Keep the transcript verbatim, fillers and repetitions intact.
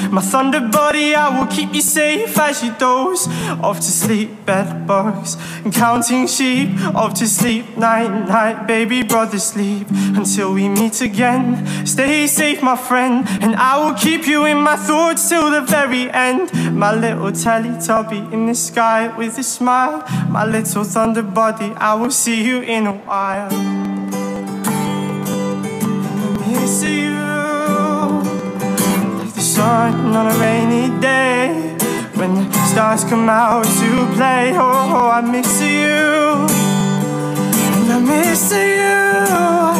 My thunder body, I will keep you safe as you doze off to sleep, bed bugs and counting sheep. Off to sleep, night, night, baby brother, sleep until we meet again. Stay safe, my friend, and I will keep you in my thoughts till the very end. My little Teletubby in the sky with a smile, my little thunder body, I will see you in a while. Miss you like the sun on a rainy day, when the stars come out to play. Oh, oh, I miss you, and I miss you.